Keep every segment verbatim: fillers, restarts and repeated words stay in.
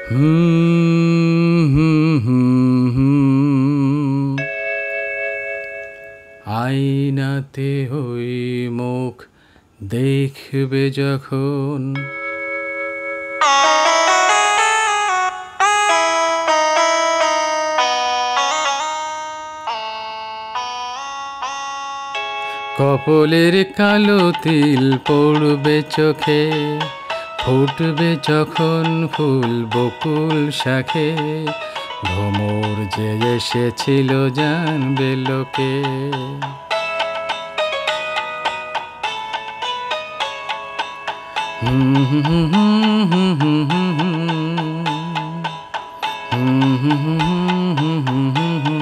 হুম হুম হুম হুম। আয়নাতে ওই মুখ দেখবে যখন, কপলের কালো তিল পড়বে চোখে, ফুটবে যখন ফুল বকুল শাখে, ভ্রমর যে এসেছিল জানবে লোকে। হুম হুম হুম হুম হুম হুম হুম হুম হুম হুম হুম হুম।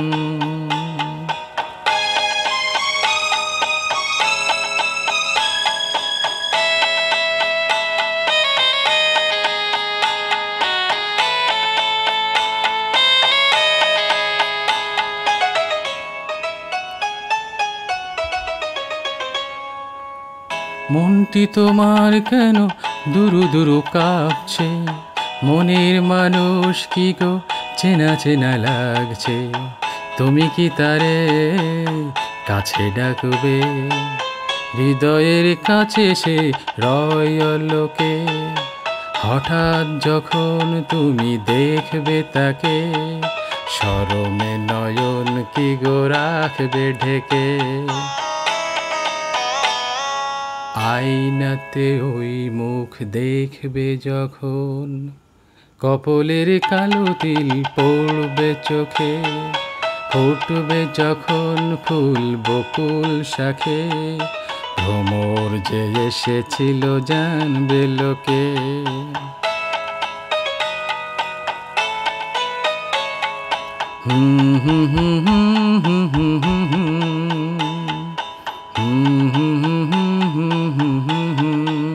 মনটি তোমার কেন দুরু দুরু কাঁপছে, মনের মানুষ কি গো চেনা চেনা লাগছে, তুমি কি তারে কাছে ডাকবে, হৃদয়ের কাছে সে রয় লোকে। হঠাৎ যখন তুমি দেখবে তাকে, শরমে নয়ন কি গো রাখবে ঢেকে। আয়নাতে ওই মুখ দেখবে যখন, কপলের কালো তিল পড়বে চোখে, ফুটবে যখন ফুল বকুল শাখে, ভ্রমর যে এসেছিল জানবে লোকে। হুম হুম হুম হুম হুম হুম হুম হুম হুম হুম হুম হুম হুম হুম।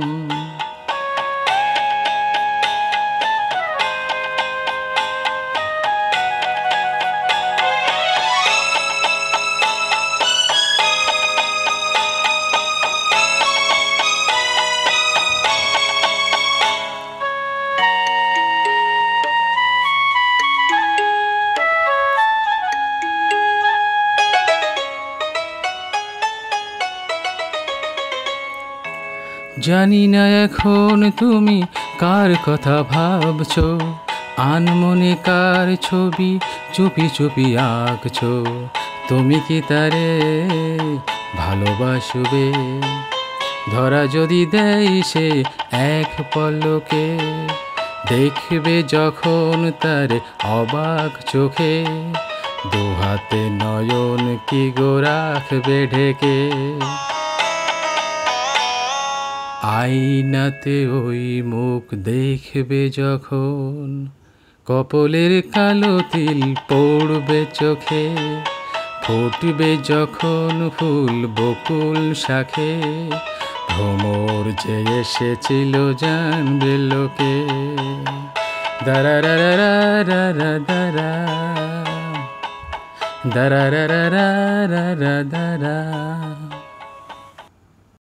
জানি না এখন তুমি কার কথা ভাবছো, আনমনে কার ছবি চুপি চুপি আঁকছো, তুমি কি তারে ভালোবাসবে, ধরা যদি দেয় সে এক পলকে, দেখবে যখন তারে অবাক চোখে, দুহাতে নয়ন কি গো রাখবে ঢেকে। আয়নাতে ওই মুখ দেখবে যখন, কপলের কালো তিল পড়বে চোখে, ফুটবে যখন ফুল বকুল শাখে, ভ্রমর যে এসেছিল জানবে লোকে। দারা রা রা রা রা দারা, দারা রা রা রা রা দারা।